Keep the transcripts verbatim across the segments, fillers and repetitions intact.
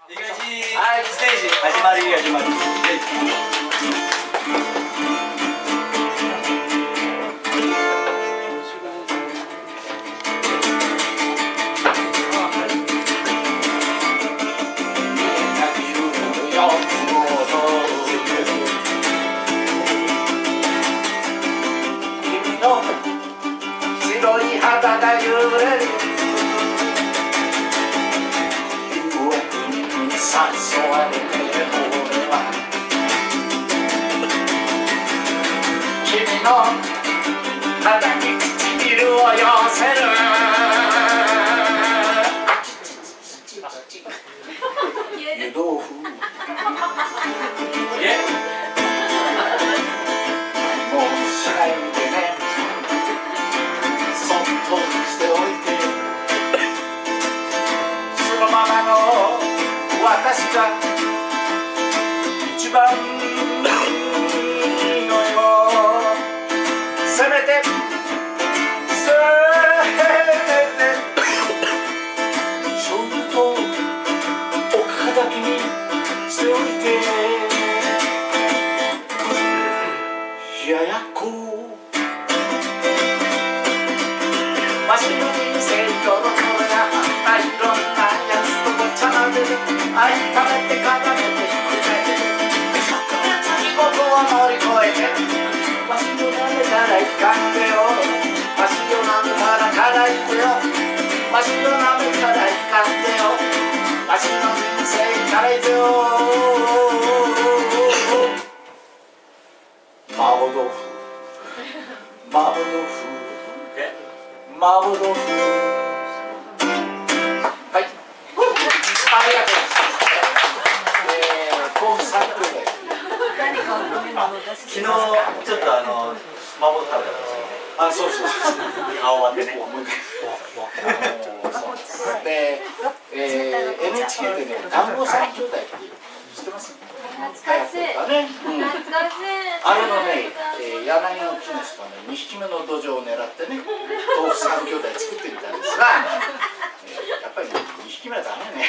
はい、ステージ始まり始まり。君の白い肌が揺れる。誘われて俺は君の肌に唇を寄せる。湯豆腐もうしないでね、そっとしておいて、そのままの私が一番いいのよ。せめてせめて醤油とおかだきにしておいて、冷ややっこわしの人生とのころがあいろんなやつとごちゃ混ぜる。愛食べて固めてひっくり返って月ごとを乗り越えて、わしを舐めたらいかんでよ、わしを舐めたら辛いでよ、わしを舐めたらいかんでよ、わしの人生辛いでよ。麻婆豆腐麻婆豆腐麻婆豆腐。はい、ありがとうございます。昨日ちょっとあの麻婆食べたんですよね。あ、そうそうそう。顔割ってね。で、えー、エヌエイチケー でね、団子三兄弟っていう知ってます？ 懐かしい。 ね、 懐かしい。 あれのね、えー、柳の木の下のにひきめの土壌を狙ってね、豆腐三兄弟作ってみたんですが、えー、やっぱりにひきめはダメね。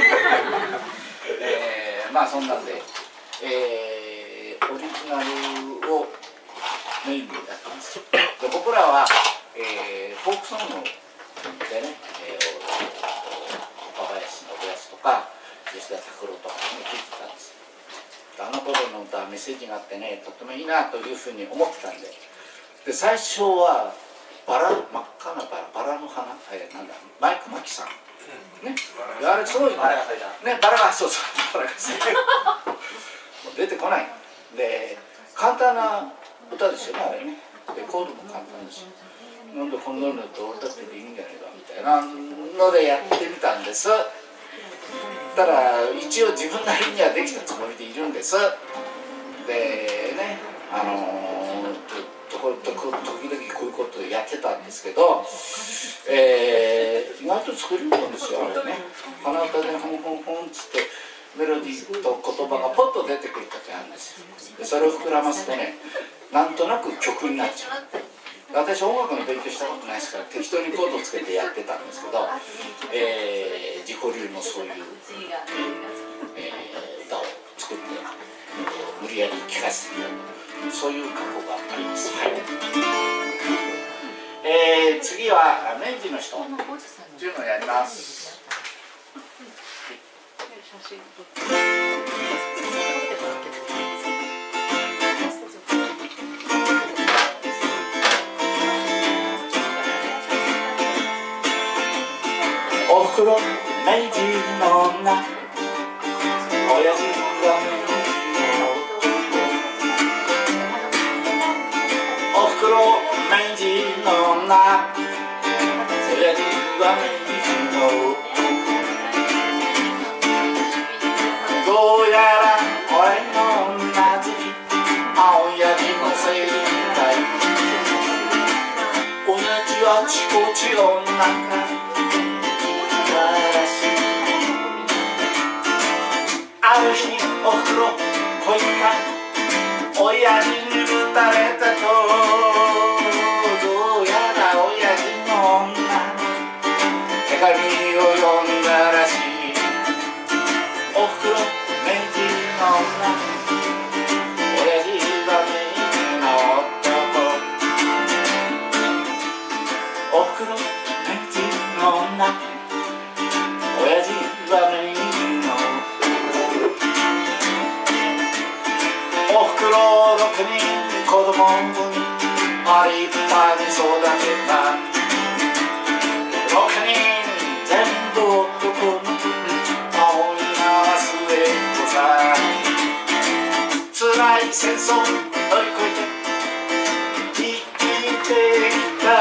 えー、まあそんなんで、えー、オリジナルをメインでやってます。で僕らは、えー、フォークソングでね、えー、岡林信康とか吉田拓郎とかね聴いてたんです。あの頃の歌はメッセージがあってね、とってもいいなというふうに思ってたんで、で最初はバラ、真っ赤なバラ、バラの花、えー、なんだマイク・マキさんね、あれすごいね、バラがそうそうバラが咲いてもう出てこないで、簡単な歌ですよねあれね。でコードも簡単ですよ。なんでこんなのと歌ってていいんじゃないかみたいなのでやってみたんです。ただ一応自分なりにはできたつもりでいるんです。でね、あのー、ところどこ時々こういうことをやってたんですけど、えー、意外と作れるんですよあれね。鼻歌でホンホンホンっつってメロディーと言葉がポッと出てくる時あるんですよ。でそれを膨らますとね、なんとなく曲になっちゃう。私音楽の勉強したことないですから適当にコードつけてやってたんですけど、えー、自己流のそういう、えー、歌を作って、えー、無理やり聴かせてみる、そういう過去があります。はい、えー、次は明治の人というのをやります。おふくろ明治の女、親父が明治の男。おふくろ明治の女、親父は明治の男。どうやら俺の女好き、青親父のせいだい。親父はちこち女かある日おふくろ恋か親父にぶたれたと、どうやら親父の女手紙を読んだらしい。お供にあ立派に育てたろくにん全部男の青には末っ子さ辛い戦争乗り越えて生きてきた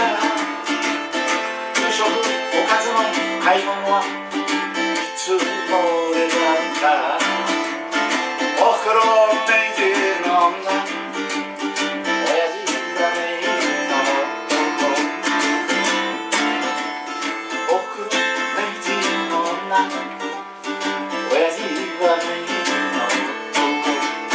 給食おかずの買い物はいつも俺だったおふくろ明治の女親父が明治の男おふくろ明治の女親父が明治の男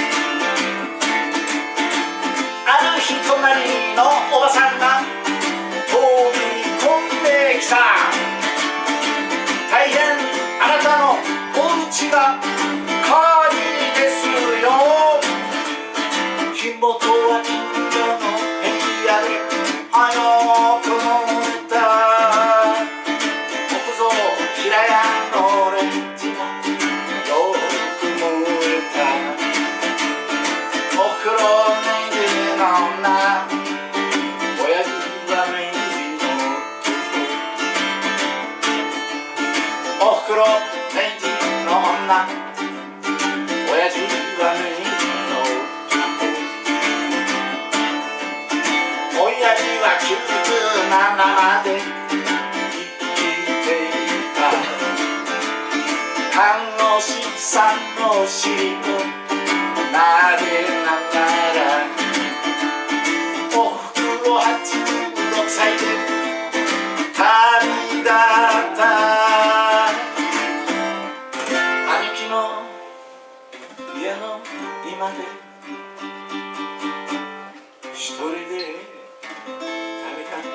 ある日隣のおばさんが飛び込んできた大変あなたのお家が火事ですよ火元は近所の部屋で早く燃えた木造平屋のレンジもよく燃えたおふくろ明治の女親父は明治の男おふくろ明治の女親父は明治の男親父はきゅうじゅうななまで生きていた看護師さんの尻を撫でながらおふくろはちじゅうろくさいで旅立った兄貴の家の今で一人で旅立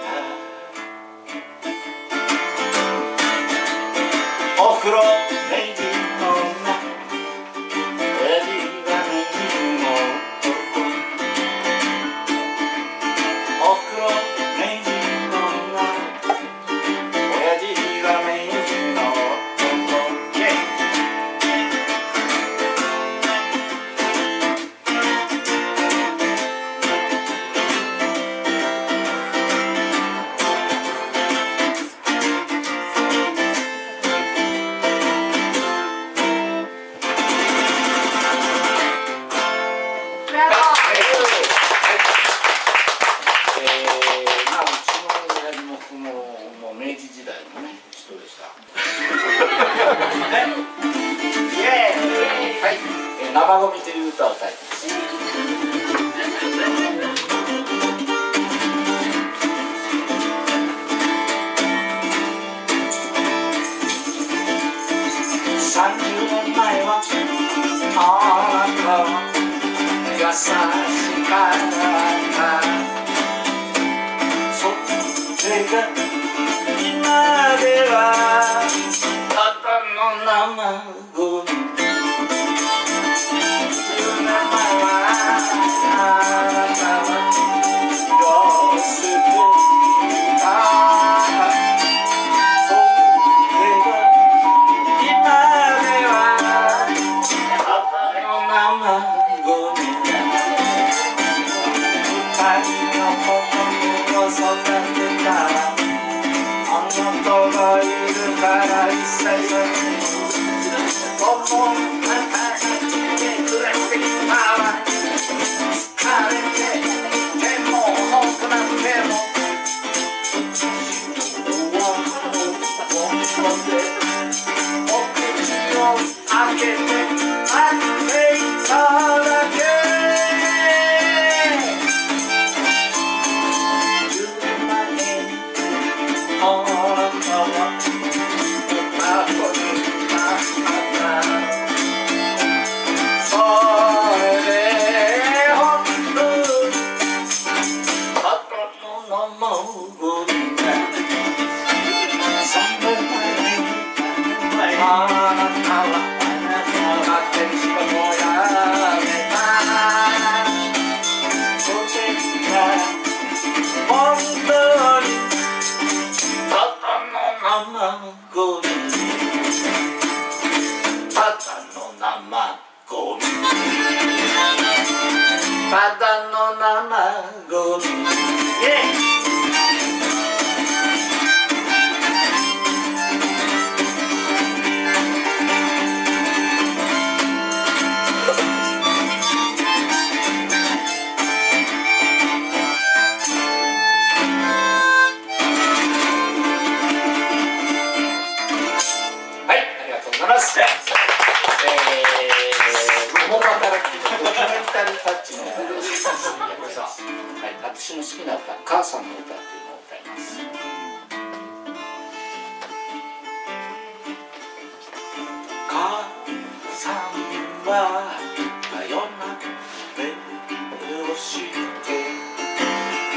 ったおふくろ明治の女親父が明治の男おふくろ明治の女親父が明治の男生ゴミという歌を歌いますさんじゅうねんまえはあなたは優しかったそれが今ではただの生ゴミただの生私の好きな歌、母さんの歌というのを歌います。母さんは夜なべをして手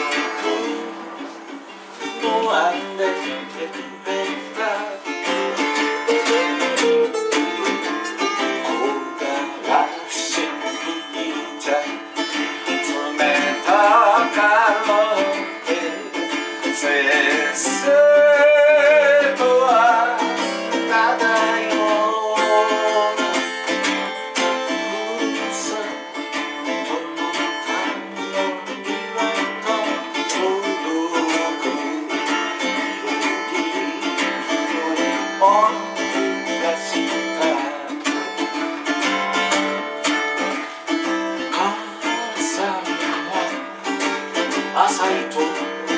袋を編んでくれた。朝いと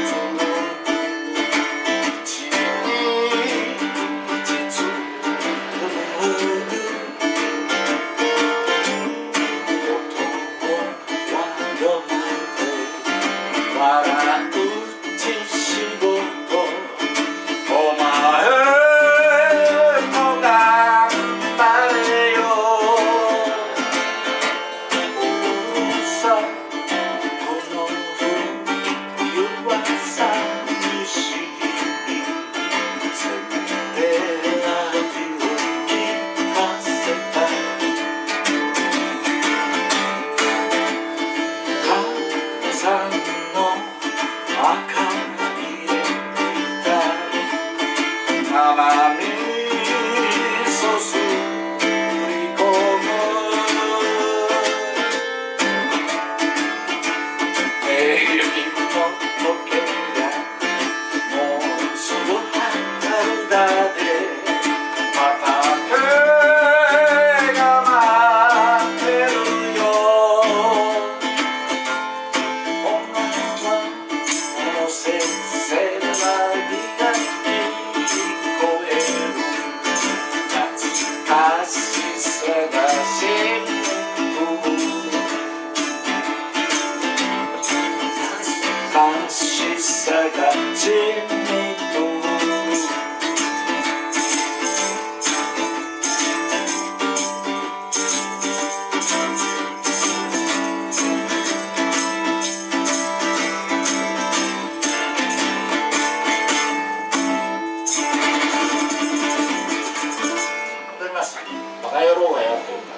バカ野郎がやってるんだ。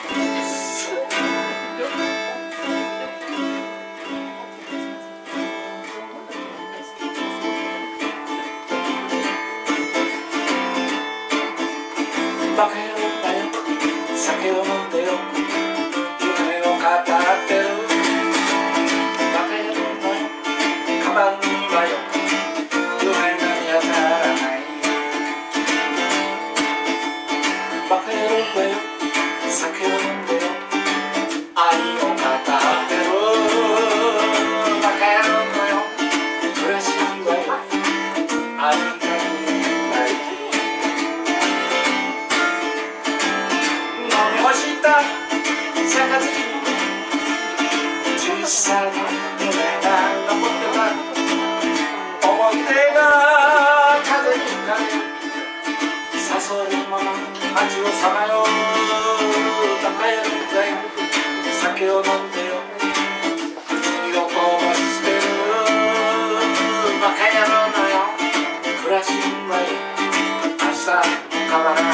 バカ野郎だよ、酒を飲んでよ、夢を語ってる。バカ野郎だよ、カバンにはよ、夢が見当たらない。バカ野郎だよ、酒を飲んでよ、愛を語ってる。バカ野郎だよ、暮らしにはよ、愛が干した杯に小さな夢が残っては、思い出が風に浮かべ誘うまま街をさまよう。バカ野郎だよ、酒を飲んでよ、口をこぼしてる。バカ野郎だよ、暮らしはよ、明日変わらない。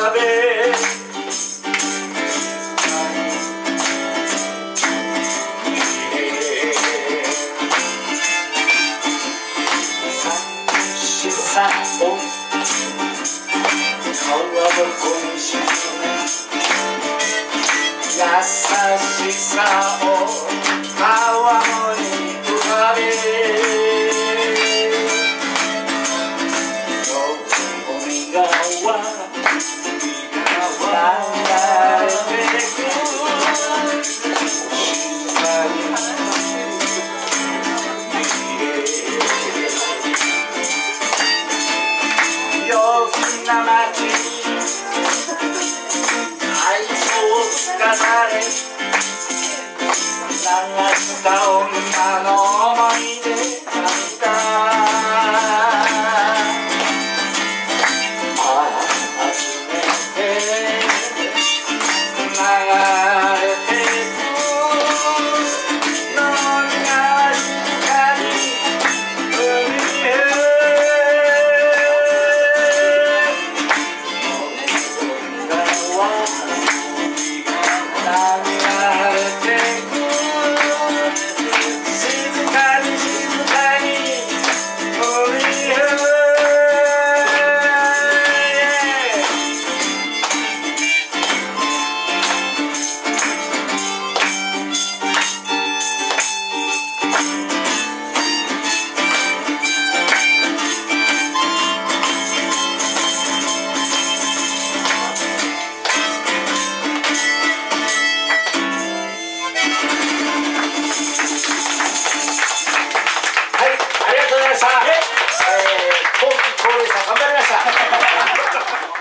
べさを川床に沈め優しさを川に浮かべ海側流れてく静かに陽気な街に愛想をつかされ流した女の思い出なんだ集めて流れてくのが静かに海へ高齢者頑張りました。